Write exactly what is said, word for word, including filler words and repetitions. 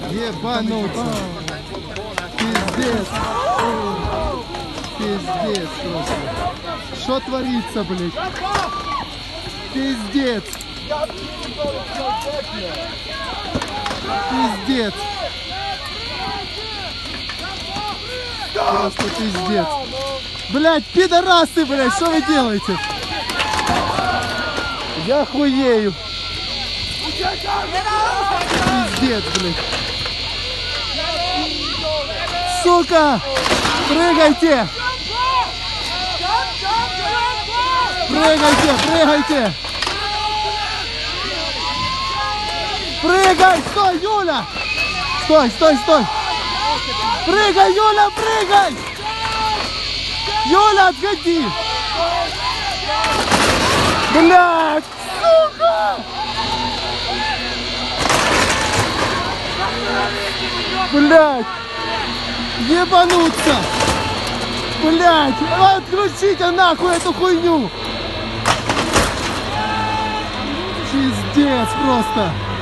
Ебануться. Пиздец. Пиздец просто. Что творится, блядь? Пиздец. Пиздец. Просто пиздец. Блядь, пидорасы, блядь, что вы делаете? Я хуею. Пиздец, блядь. Сука! Прыгайте! Прыгайте, прыгайте! Прыгай! Стой, Юля! Стой, стой, стой! Прыгай, Юля, прыгай! Юля, отходи! Блядь, сука! Блядь! Ебануться! Блядь! Отключите нахуй эту хуйню! Пиздец просто!